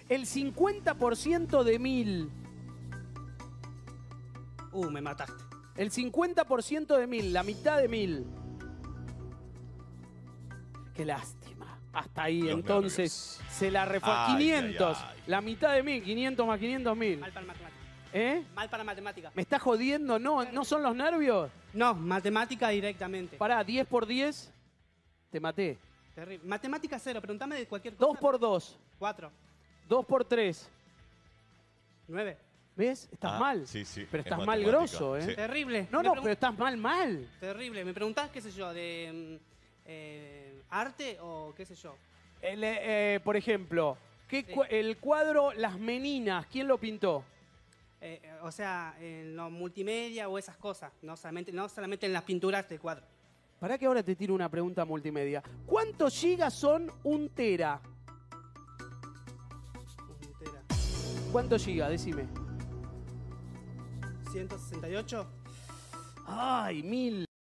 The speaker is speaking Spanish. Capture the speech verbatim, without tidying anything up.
El cincuenta por ciento de mil. Uh, me mataste. El cincuenta por ciento de mil, la mitad de mil. Qué lástima. Hasta ahí, Los entonces, nervios. se la refuerza. Ay, quinientos. ay, ay. La mitad de mil, quinientos más quinientos, mil. Mal para matemática. ¿Eh? Mal para matemática. ¿Me estás jodiendo? No, ¿no son los nervios? No, matemática directamente. Pará, diez por diez, te maté. Terrible. Matemática cero, pregúntame de cualquier cosa. dos por dos, Cuatro. dos por tres. Nueve. ¿Ves? Estás Ah, mal. sí, sí, Pero es estás mal matemática, grosso, ¿eh? sí. Terrible. No, Me no, pregun- pero estás mal, mal. Terrible. ¿Me preguntás, qué sé yo, de mm, eh, arte o qué sé yo? El, eh, eh, por ejemplo, ¿qué Sí. cua- el cuadro Las Meninas, ¿quién lo pintó? Eh, eh, o sea, en lo multimedia o esas cosas. No solamente, no solamente en las pinturas del cuadro. Pará que ahora te tiro una pregunta multimedia. ¿Cuántos gigas son un tera? Un tera. ¿Cuántos gigas? Decime. ciento sesenta y ocho. Ay, mil.